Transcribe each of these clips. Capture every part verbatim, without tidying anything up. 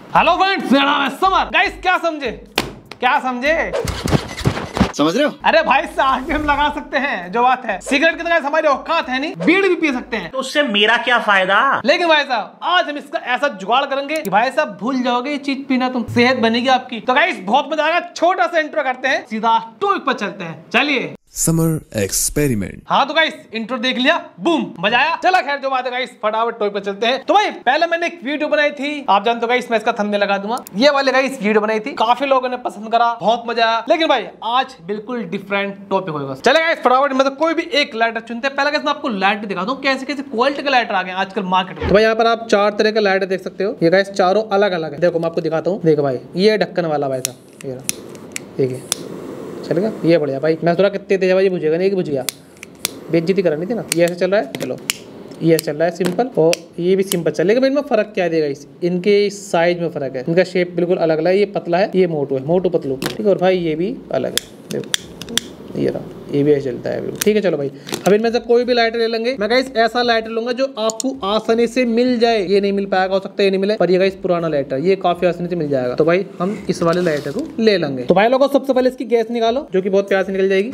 Hello friends, मेरा नाम है समर। गाइस क्या समझे क्या समझे समझ रहे हो? अरे भाई साथ भी हम लगा सकते हैं, जो बात है। सिगरेट की तरह हमारी औकात है नहीं, बीड़ी भी पी सकते हैं, तो उससे मेरा क्या फायदा। लेकिन भाई साहब आज हम इसका ऐसा जुगाड़ करेंगे कि भाई साहब भूल जाओगे ये चीज पीना, तुम सेहत बनेगी आपकी। तो गाइस बहुत मजा आएगा। छोटा सा इंट्रो करते हैं, सीधा टॉपिक पर चलते हैं। चलिए समर एक्सपेरिमेंट। हाँ तो गाइस इंट्रो देख लिया, बूम मजा आया। चला खैर जो बात है गाइस, फटाफट टॉपिक पर चलते हैं। तो भाई पहले मैंने एक वीडियो बनाई थी, आप जानते हो गाइस, मैं इसका थंबनेल लगा दूंगा। ये वाले गाइस वीडियो बनाई थी, काफी लोगों ने पसंद करा, बहुत मजा आया। लेकिन भाई आज बिल्कुल डिफरेंट टॉपिक होगा। चले गाइस फटाफट मतलब कोई भी एक लाइटर चुनते हैं। पहले गाइस मैं आपको लाइटर दिखा दूं, कैसे कैसे क्वालिटी के लाइटर आ गए आजकल मार्केट में। तो भाई यहाँ पर आप चार तरह के लाइटर देख सकते हो। ये गाइस चारों अलग अलग है। देखो मैं आपको दिखाता हूँ। देखो भाई ये ढक्कन वाला भाई साहब, ये देखिए चलेगा, ये बढ़िया भाई। मैं थोड़ा कितने तेज भाई बुझेगा नहीं कि बुझ गया, बेइज्जती करानी थी ना। ये ऐसे चल रहा है, चलो ये चल रहा है सिंपल, और ये भी सिंपल चल। लेकिन इनमें फर्क क्या देगा, इस इनके साइज में फर्क है। इनका शेप बिल्कुल अलग अलग है। ये पतला है, ये मोटू है, मोटू पतलू, ठीक है। और भाई ये भी अलग है, देखो ये रहा, ये भी ऐसे चलता है, ठीक है। चलो भाई अब इनमें से कोई भी लाइटर ले लेंगे। मैं गाइस ऐसा लाइटर लूंगा जो आपको आसानी से मिल जाए। ये नहीं मिल पाएगा, हो सकता है ये नहीं मिले, पर ये गाइस पुराना लाइटर, ये काफी आसानी से मिल जाएगा। तो भाई हम इस वाले लाइटर को ले लेंगे। तो भाई लोगों सबसे पहले इसकी गैस निकालो, जो कि बहुत प्यार से निकल जाएगी।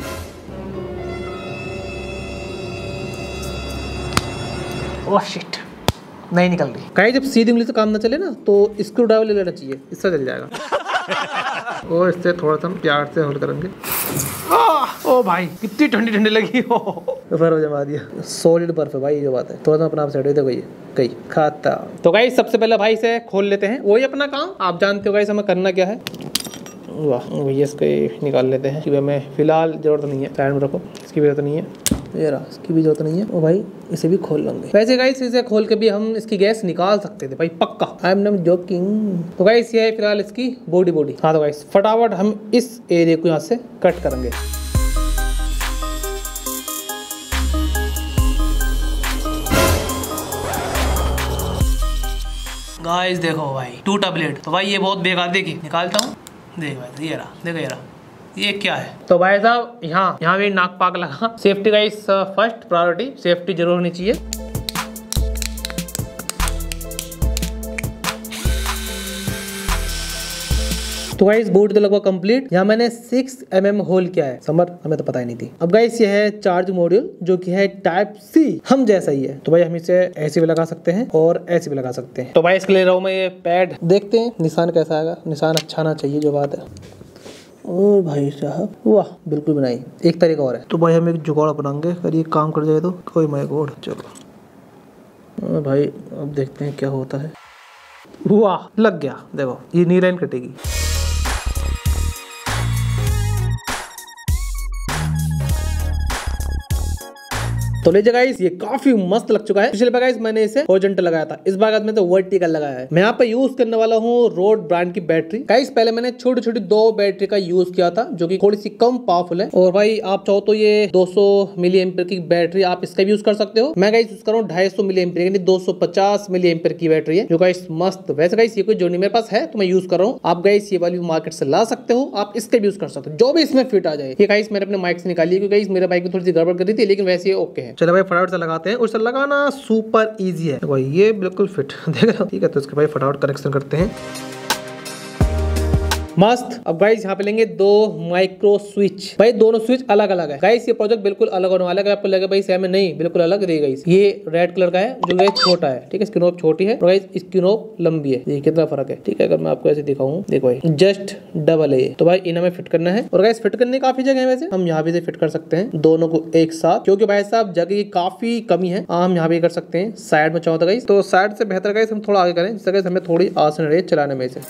ओह शिट, नहीं निकल रही। गाइस जब सीधी उंगली से काम ना चले ना, तो स्क्रू ड्राइवर ले लेना चाहिए, इससे चल जाएगा। और इससे थोड़ा सा प्यार से होल्ड करेंगे। ओ भाई कितनी ठंडी ठंडी लगी हो। बर्फ जमा दिया, सॉलिड बर्फ है भाई, जो बात है। थोड़ा सा अपना आप सेट देखो, ये कहीं खाता। तो गाइस सबसे पहले भाई इसे खोल लेते हैं, वही अपना काम आप जानते हो गाइस हमें करना क्या है। वाह भैया इसके निकाल लेते हैं, कि हमें फिलहाल जरूरत नहीं है, साइड में रखो, इसकी भी जरूरत नहीं है। ये रहा, इसकी भी जरूरत नहीं है। ओ भाई इसे भी खोल लेंगे। वैसे गाइस इसे खोल के भी हम इसकी गैस निकाल सकते थे भाई, पक्का, आई एम नॉट जोकिंग। तो गाइस ये है फिलहाल इसकी बॉडी बॉडी। हाँ तो गाइस फटाफट हम इस एरिया को यहाँ से कट करेंगे। गाइस देखो भाई टूटा ब्लेड। तो भाई ये बहुत बेकार, देखिए निकालता हूँ, देख भाई ये रहा, देखो ये रहा, ये क्या है। तो भाई साहब यहाँ यहाँ भी नाक पाक लगा। सेफ्टी का इस फर्स्ट प्रायोरिटी, सेफ्टी जरूर होनी चाहिए। तो गाइस बोर्ड तो लगभग कंप्लीट। यहाँ मैंने सिक्स एम एम होल किया है, समर हमें तो पता ही नहीं थी। अब गाइस ये है चार्ज मॉड्यूल, जो कि है टाइप सी, हम जैसा ही है। तो भाई हम इसे ऐसे भी लगा सकते हैं और ऐसे भी लगा सकते हैं। तो भाई इसके लिए रहा हूँ मैं ये पैड, देखते हैं निशान कैसा आएगा। निशान अच्छा आना चाहिए, जो बात है। और भाई साहब वाह बिल्कुल बनाई। एक तरीका और है, तो भाई हम एक जुगाड़ अपनाएंगे, अगर ये काम कर जाए तो। कोई माय गॉड, चलो भाई अब देखते हैं क्या होता है। वाह लग गया, देखो ये नी लाइन कटेगी। तो लीजिए गाइस ये काफी मस्त लग चुका है। पिछले बार गाइस मैंने इसे हॉरिजॉन्टल लगाया था, इस बार में तो वर्टिकल लगाया है। मैं यहाँ पे यूज करने वाला हूँ रोड ब्रांड की बैटरी। गाइस पहले मैंने छोटी छोटी दो बैटरी का यूज किया था, जो कि थोड़ी सी कम पावरफुल है। और भाई आप चाहो तो ये दो सौ मिली एम्पियर की बैटरी आप इसका भी यूज कर सकते हो। मैं गाइस यूज कर रहा हूँ ढाई सौ मिली एम्पियर, यानी दो सौ पचास मिली एम्पियर की बैटरी है, जो गाइस मस्त। वैसे गाइस ये कोई जो नहीं मेरे पास है तो मैं यूज कर रहा हूँ। आप गाइस ये वाली मार्केट से ला सकते हो, आप इसका भी यूज कर सकते हो, जो भी इसमें फिट आ जाए। ये गाइस मैंने अपने माइक से निकाली है, क्योंकि मेरे बाइक में थोड़ी सी गड़बड़ कर रही थी, लेकिन वैसे ये ओके है। चलो भाई फटाफट से लगाते हैं। उसे लगाना सुपर इजी है भाई, ये बिल्कुल फिट देख रहे हो, ठीक है। तो इसके भाई फटाफट कनेक्शन करते हैं, मस्त। अब गाइस यहाँ पे लेंगे दो माइक्रो स्विच। भाई दोनों स्विच अलग अलग है। गाइस ये प्रोजेक्ट बिल्कुल अलग होने वाला है। आपको लगे भाई सेम है, नहीं बिल्कुल अलग है। गाइस ये रेड कलर का है, जो गाइस छोटा है, ठीक है। इसकी नोब छोटी है और गाइस इसकी नोब लंबी है। ये कितना फर्क है, ठीक है। अगर मैं आपको ऐसे दिखाऊं, देखो भाई जस्ट डबल है। तो भाई इन्हें में फिट करना है। और गाइस फिट करने काफी जगह है, वैसे हम यहाँ भी से फिट कर सकते हैं दोनों को एक साथ, क्योंकि भाई साहब जगह की काफी कमी है। हम यहाँ भी कर सकते हैं साइड में चाहो तो गाइस। तो साइड से बेहतर गाइस हम थोड़ा आगे करें, जिससे गाइस हमें थोड़ी आसान रहे चलाने में से।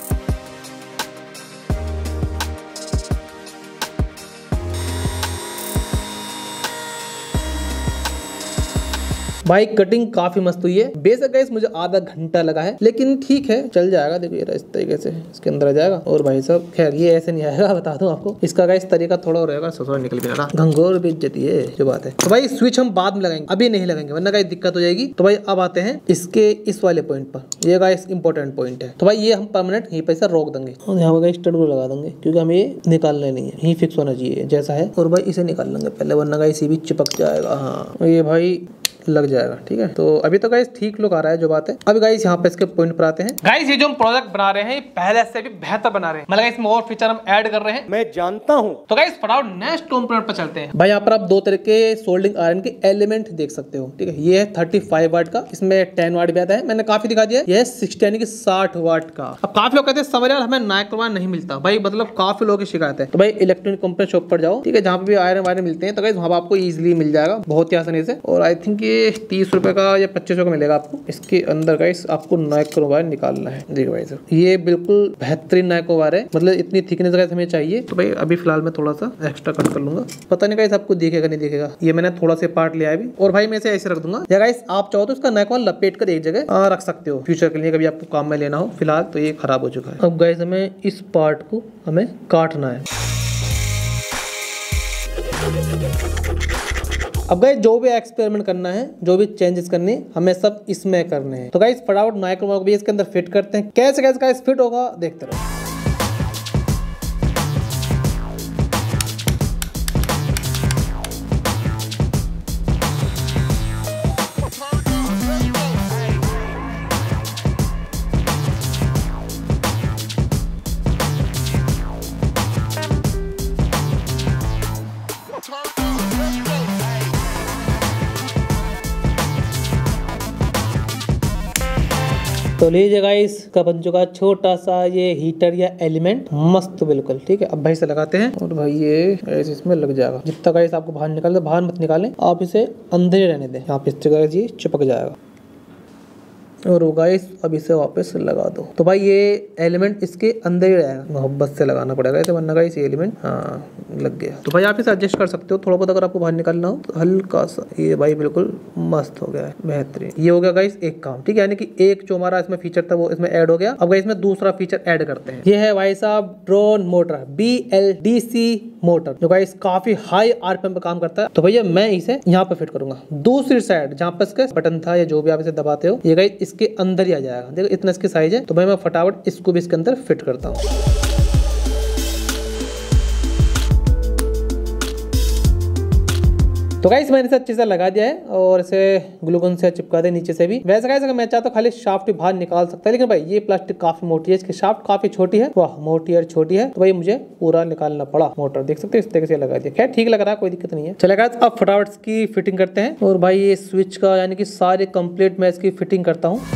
भाई कटिंग काफी मस्त हुई है। बेशक गाइस मुझे आधा घंटा लगा है, लेकिन ठीक है चल जाएगा। देखो ये इस तरीके से इसके अंदर आ जाएगा। और भाई साहब खैर ये ऐसे नहीं आएगा, बता दूं आपको। इसका गाइस तरीका थोड़ा और रहेगा, ससुर निकल भी रहा, घंघोर बेइज्जती है, जो बात है। तो भाई स्विच हम बाद में लगाएंगे, अभी नहीं लगाएंगे, वरना गाइस दिक्कत हो जाएगी। तो भाई अब आते हैं इसके इस वाले पॉइंट पर। ये गाइस इंपॉर्टेंट पॉइंट है। तो भाई ये हम परमानेंट यहीं पर रोक देंगे और यहाँ पर स्टड लगा देंगे, क्योंकि हमें ये निकालना नहीं है, यहीं फिक्स होना चाहिए जैसा है। और भाई इसे निकाल लेंगे पहले, वरना गाइस ये भी चिपक जाएगा। हाँ ये भाई लग जाएगा। ठीक है, तो अभी तो गाइस ठीक लुक आ रहा है जो बात है। अभी गाइस यहाँ पे इसके पॉइंट पर आते हैं। गाइस ये जो हम प्रोडक्ट बना रहे हैं पहले से भी बेहतर बना रहे हैं, मतलब इसमें और फीचर हम ऐड कर रहे हैं, मैं जानता हूँ। तो गाइस फटाफट नेक्स्ट कंपोनेंट पर चलते हैं। भाई यहाँ पर आप दो तरह के सोल्डिंग आयरन के एलिमेंट देख सकते हो। ठीक है, ये है थर्टी फाइव वाट का, इसमें टेन वाट भी आता है, मैंने काफी दिखा दिया। ये सिक्सटी यानी कि साठ वाट का। अब काफी लोग कहते हैं समझ यार हमें नाइक्रोमान नहीं मिलता, भाई मतलब काफी लोगों की शिकायत है। तो भाई इलेक्ट्रॉनिक कंपनी शॉप पर जाओ, ठीक है, जहाँ पे भी आयरन वायरन मिलते हैं, तो गाइस वहाँ आपको इजीली मिल जाएगा बहुत ही आसानी से। और आई थिंक ये तीस रुपए का या पच्चीस का मिलेगा आपको। इसके अंदर गाइस आपको नाइक्रो वायर निकालना है। देखो भाई सर, ये बिल्कुल बेहतरीन नाइक्रो वायर है, मतलब इतनी थिकनेस गाइस हमें चाहिए। तो भाई अभी फिलहाल मैं थोड़ा सा एक्स्ट्रा कट कर लूंगा, पता नहीं गाइस आपको दिखेगा नहीं दिखेगा। ये मैंने थोड़ा सा पार्ट लिया है अभी, और भाई मैं इसे ऐसे रख दूंगा। या गाइस आप चाहो तो इसका नाइक्रो लपेट कर एक जगह रख सकते हो, फ्यूचर के लिए कभी आपको काम में लेना हो। फिलहाल तो ये खराब हो चुका है। अब गाइस हमें इस पार्ट को हमें काटना है। अब गाइस जो भी एक्सपेरिमेंट करना है, जो भी चेंजेस करने हैं, हमें सब इसमें करने हैं। तो गाइस फटाफट नाइक्रो को भी इसके अंदर फिट करते हैं। कैसे कैसे गाइस फिट होगा देखते रहो। तो लीजिए गाइस का बन चुका छोटा सा ये हीटर या एलिमेंट, मस्त बिल्कुल। ठीक है, अब भाई से लगाते हैं और भाई ये ऐसे इसमें लग जाएगा। जितना गाइस आपको बाहर निकालना, बाहर मत निकालें, आप इसे अंदर ही रहने दें। यहाँ पे इस जगह ये चिपक जाएगा। और वो गाइस अब इसे वापस लगा दो। तो भाई ये एलिमेंट इसके अंदर ही रहेगा, मोहब्बत से लगाना पड़ेगा इसे, वरना गाइस ये एलिमेंट हाँ लग गया। तो भाई आप इसे एडजस्ट कर सकते हो थोड़ा बहुत, अगर आपको बाहर निकालना हो तो हल्का सा। ये भाई बिल्कुल मस्त हो गया है, बेहतरीन। ये हो गया गाइस एक काम। ठीक है, यानी कि एक जो हमारा इसमें फीचर था वो इसमें ऐड हो गया। अब गाइस इसमें दूसरा फीचर ऐड करते हैं। ये है भाई साहब drone motor, B L D C motor, जो गाइस काफी हाई आरपीएम पे काम करता है। तो भैया मैं इसे यहाँ पे फिट करूंगा। दूसरी साइड जहाँ पे इसका बटन था या जो भी आप इसे दबाते हो, ये गाइस इसके अंदर ही आ जाएगा। देखो इतना इसकी साइज है। तो भाई मैं फटाफट इसको भी इसके अंदर फिट करता हूँ। तो गाइस मैंने इसे अच्छे से लगा दिया है और इसे ग्लू गन से चिपका दे नीचे से भी। वैसे गाइस अगर मैं चाहता हूँ खाली शाफ्ट बाहर निकाल सकता है, लेकिन भाई ये प्लास्टिक काफी मोटी है, इसकी शाफ्ट काफी छोटी है। वाह मोटी और छोटी है, तो भाई मुझे पूरा निकालना पड़ा। मोटर देख सकते हो इस तरीके से लगा दिया। खैर ठीक लग रहा है, कोई दिक्कत नहीं है। चलेगा अब फटाफट की फिटिंग करते हैं। और भाई ये स्विच का यानी कि सारे कंप्लीट मैं इसकी फिटिंग करता हूँ।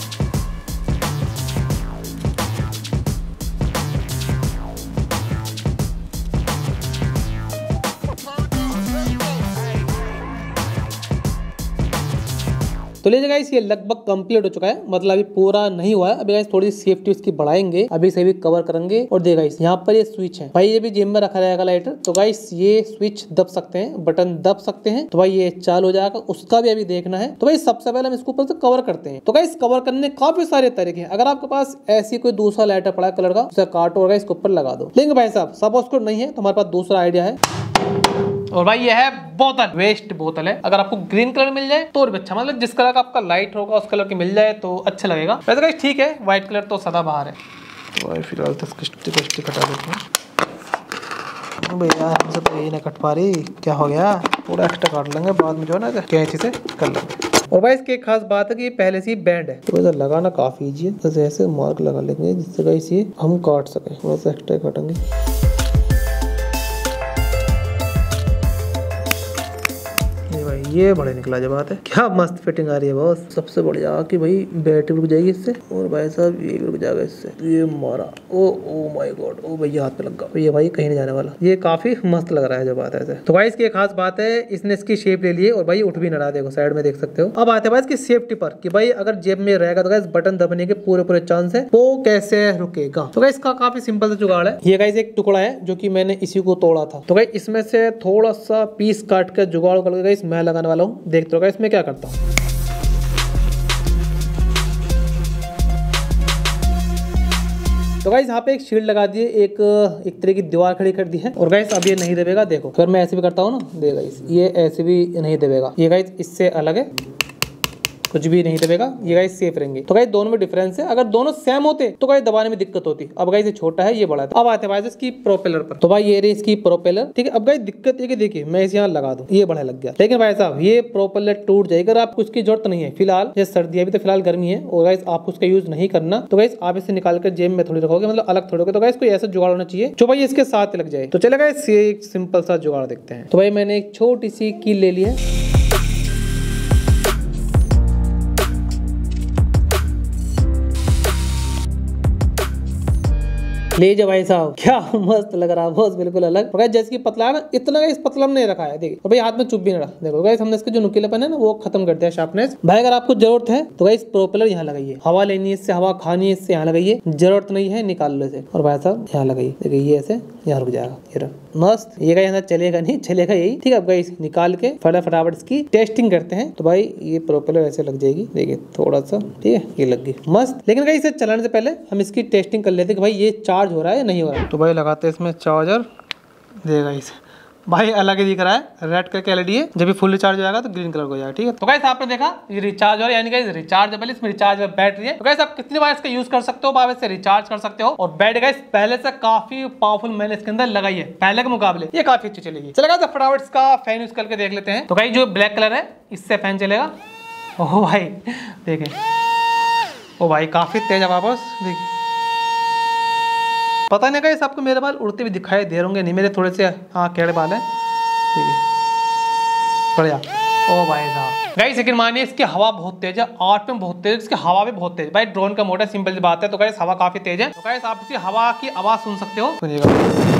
तो लीजिए गाइस ये लगभग कंप्लीट हो चुका है, मतलब अभी पूरा नहीं हुआ है। अभी गाइस थोड़ी सेफ्टी उसकी बढ़ाएंगे, अभी से भी कवर करेंगे। और देखिए गाइस यहाँ पर ये स्विच है, भाई ये भी जिम में रखा रहेगा लाइटर। तो गाइस ये स्विच दब सकते हैं, बटन दब सकते हैं, तो भाई ये चालू हो जाएगा, उसका भी अभी देखना है। तो भाई सबसे पहले हम इसको ऊपर से कवर करते हैं। तो गाइस कवर करने काफी सारे तरीके हैं। अगर आपके पास ऐसी कोई दूसरा लाइटर पड़ा है कलर का, उसे काटो और इसके ऊपर लगा दो। लेकिन भाई साहब सपोज को नहीं है तो हमारे पास दूसरा आइडिया है। और भाई ये है बोतल, वेस्ट बोतल है। अगर आपको ग्रीन कलर मिल जाए तो और भी अच्छा, मतलब जिस कलर का आपका लाइट होगा उस कलर की मिल जाए तो अच्छा लगेगा। वैसे गाइस ठीक है, व्हाइट कलर तो सदा बाहर है। तो भाई फिलहाल तो कष्टी कष्टी कटा देते हैं। भैया हमसे तो यही ना कट पा रही, क्या हो गया? थोड़ा एक्स्ट्रा काट लेंगे, बाद में जो है ना कैंची से कर लेंगे। और भाई इसकी एक खास बात है कि ये पहले से ही बैंड है, तो वैसे लगाना काफी ईजी है। जैसे ऐसे मार्क लगा लेंगे जिससे गाइस ये हम काट सके, थोड़ा सा एक्स्ट्रा काटेंगे। ये बड़े निकला जब बात है, क्या मस्त फिटिंग आ रही है बॉस। सबसे बढ़िया कि भाई बैटरी रुक जाएगी इससे, और भाई साहब ये भी रुक जाएगा इससे। ये मारा, ओ ओ माय गॉड, ओ भैया हाथ पे लग गया। ये भाई कहीं नहीं जाने वाला, ये काफी मस्त लग रहा है जब बात है ऐसे। तो भाई इसकी एक खास बात है, इसने इसकी शेप ले ली है और भाई उठ भी ना रहा, देखो साइड में देख सकते हो। अब आते हैं भाई इसकी सेफ्टी पर कि भाई अगर जेब में रहेगा तो गाइस बटन दबने के पूरे पूरे चांस है, वो कैसे रुकेगा। तो गाइस इसका काफी सिंपल सा जुगाड़ है। ये गाइस एक टुकड़ा है जो कि मैंने इसी को तोड़ा था, तो गाइस इसमें से थोड़ा सा पीस काट कर जुगाड़ करके गाइस मैं लगाने वाला हूँ। देखते हो गाइस इसमें क्या करता हूँ। तो गाइस यहाँ पे एक शील्ड लगा दी है, एक एक तरह की दीवार खड़ी कर दी है। और गाइस अब ये नहीं दबेगा, देखो अगर मैं ऐसे भी करता हूँ ना, देखो गाइस ये ऐसे भी नहीं दबेगा। ये गाइस इससे अलग है, कुछ भी नहीं दबेगा, ये गाइस सेफ रहेंगे। तो गाइस दोनों में डिफरेंस है, अगर दोनों सेम होते तो गाइस दबाने में दिक्कत होती। अब गाइस ये छोटा है, ये बड़ा है। अब आते हैं भाई इसकी प्रोपेलर पर। तो भाई ये रही इसकी प्रोपेलर, ठीक है। अब गाइस दिक्कत ये कि देखिए मैं इसे यहाँ लगा दूं, ये बड़ा लग गया, लेकिन भाई साहब ये प्रोपेलर टूट जाएगा। अगर आपको इसकी जरूरत नहीं है फिलहाल, जैसे सर्दी अभी तो फिलहाल गर्मी है और गाइस आपको उसका यूज नहीं करना, तो गाइस आप इसे निकाल कर जेब में थोड़ी रखोगे, मतलब अलग थोड़ोगे। तो गाइस कोई ऐसा जुगाड़ होना चाहिए जो भाई इसके साथ लग जाए। तो चलेगा गाइस ये एक सिंपल सा जुगाड़ देखते हैं। तो भाई मैंने एक छोटी सी कील ले ली है, ले जा भाई साहब, क्या मस्त लग रहा है बॉस, बिल्कुल अलग। तो जैसे कि पतला है ना, इतना गाइस पतला नहीं रखा है, देखिए। तो भाई हाथ में चुप भी नहीं रहा, देखो गाइस हमने इसके जो नुकीलेपन है ना वो खत्म कर दिया, शार्पनेस। भाई अगर आपको जरूरत है तो गाइस प्रोपेलर यहाँ लगाइए, हवा लेनी है इससे, हवा खानी है इससे, यहाँ लगाइए। जरूरत नहीं है निकाल लो इसे, और भाई साहब यहाँ लगाइए, देखिए ये ऐसे यहाँ रुक जाएगा, ये मस्त। ये गाइस यहाँ चलेगा नहीं, चलेगा यही, ठीक है। अब गाइस निकाल के फटा फटाफट इसकी टेस्टिंग करते हैं। तो भाई ये प्रोपेलर ऐसे लग जाएगी, देखिए थोड़ा सा, ठीक है, ये लग गई मस्त। लेकिन गाइस इसे चलाने से पहले हम इसकी टेस्टिंग कर लेते हैं कि भाई ये चार्ज हो रहा है या नहीं हो रहा है। तो भाई लगाते हैं इसमें चार्जर, देगा इसे भाई अलग ही दिख रहा है, रेड कलर की एलईडी है, जब भी फुल रिचार्ज हो जाएगा तो ग्रीन कलर हो जाएगा, ठीक है। तो गाइस आपने देखा ये रिचार्ज हो, यानी गाइस रिचार्जेबल, इसमें रिचार्ज बैटरी है। तो गाइस आप कितनी बार इसका यूज कर सकते हो, आप इससे रिचार्ज कर सकते हो। और बैटरी गाइस पहले से काफी पावरफुल मैंने इसके अंदर लगाई है, पहले के मुकाबले ये काफी अच्छी चलेगी। चलेगा तो फटाफट इसका फैन यूज करके देख लेते हैं। तो गाइस जो ब्लैक कलर है इससे फैन चलेगा। ओह भाई देखें, ओ भाई काफी तेज है वापस, देखिए। पता नहीं गाइस आपको मेरे बाल उड़ते हुए दिखाई दे होंगे, नहीं मेरे थोड़े से हाँ केड़े बाल हैं, देखिए बढ़िया। ओ भाई साहब गाइस लेकिन मानिए इसकी हवा बहुत तेज है, आठ में बहुत तेज है, इसकी हवा भी बहुत तेज। भाई ड्रोन का मोटर सिंपल सी बात है। तो गाइस हवा काफी तेज है। तो गाइस आप इसकी हवा की आवाज सुन सकते हो, सुनिएगा।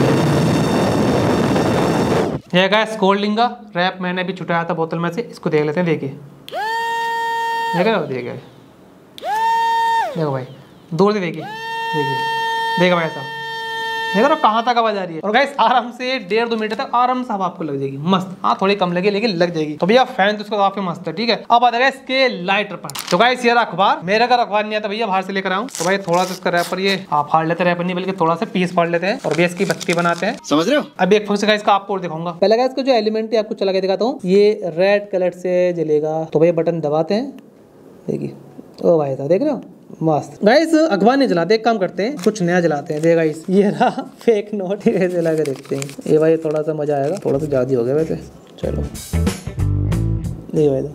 ये गाइस कोल्ड ड्रिंक का रैप मैंने भी छुटाया था बोतल में से, इसको देख लेते हैं, देखिए देख रहे हो, देखिए देखो भाई दूर से देखिए, देखिए देखा भाई साहब, देखो कहाँ तक आवाज आ रही है। और गाइस आराम से डेढ़ दो मिनट तक आराम से हवा आपको लग जाएगी मस्त। हाँ थोड़ी कम लगे लेकिन लग जाएगी। तो भैया फैन तो इसका काफी मस्त है, ठीक है। अब आ जाएगा इसके लाइटर पर। तो गाइस ये अखबार, मेरा अगर अखबार नहीं आता भैया बाहर से लेकर आऊँ, तो भाई थोड़ा सा इसका रैपर ये आप फाड़ लेते, रैपर नहीं बल्कि थोड़ा सा पीस फाड़ लेते हैं और भी इसकी बत्ती बनाते हैं, समझ रहे हो। अभी एक फंक्शन इसका आपको और दिखाऊंगा। पहले गाइस इसका जो एलिमेंट है आपको चला के दिखाता हूँ, ये रेड कलर से जलेगा। तो भैया बटन दबाते हैं, देखिए ओ भाई साहब देख रहे हो मस्त। गाइस अखबार नहीं जलाते, एक काम करते हैं कुछ नया जलाते हैं। देखिए गाइस ये रहा फेक नोट, कैसे लगा देखते हैं। ये भाई थोड़ा सा मजा आएगा, थोड़ा सा ज्यादा हो गया वैसे। चलो देखिए भाई,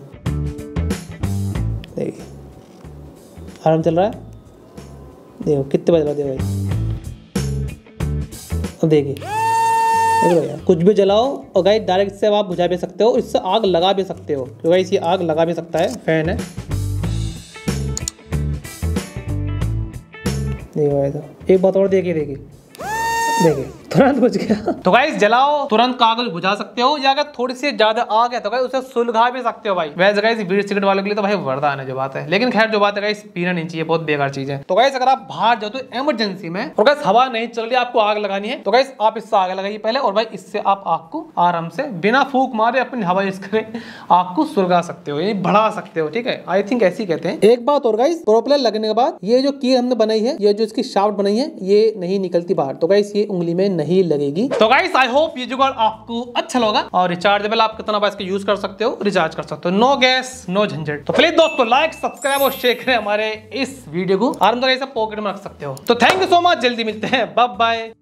देखिए आराम चल रहा है, देखो कितने बज रहा है, देखो भाई देखिए भैया कुछ भी जलाओ। और गाइस डायरेक्ट से आप बुझा भी सकते हो, इससे आग लगा भी सकते हो, तो गाइस ये आग लगा भी सकता है, फैन है। एक बात और देखिए, देखिए देखिए तुरंत बुझ गया। तो गाइस जलाओ, तुरंत कागज बुझा सकते हो, या अगर थोड़ी सी ज्यादा आग है तो गाइस उसे सुलगा भी सकते हो भाई। वैसे गाइस बीड़ी सिगरेट वालों के लिए तो भाई वरदान है जो बात है, लेकिन खैर जो बात है गाइस पीना नहीं चाहिए, बहुत बेकार चीज है। तो गाइस अगर आप बाहर जाओ तो इमरजेंसी में और गाइस हवा नहीं चल रही, आपको आग लगानी है, तो गाइस आप इससे आग लगाइए पहले, और भाई इससे आप आग को आराम से बिना फूंक मारे अपनी हवा यूज करे आग को सुलगा सकते हो, यानी बढ़ा सकते हो, ठीक है। आई थिंक ऐसी कहते हैं। एक बात और गाइस, प्रोपेलर लगने के बाद ये जो कील हमने बनाई है, ये जो इसकी शाफ्ट बनाई है, ये नहीं निकलती बाहर, तो गाइस ये उंगली में नहीं लगेगी। तो गाइस आई होप ये जुगाड़ आपको अच्छा लगा। और रिचार्जेबल आप कितना बार इसका यूज कर सकते हो, रिचार्ज कर सकते हो, नो गैस नो झंझट। तो प्लीज दोस्तों लाइक सब्सक्राइब और शेयर करें हमारे इस वीडियो को, आराम से पॉकेट में रख सकते हो। तो थैंक यू सो मच, जल्दी मिलते हैं, बाय बाय।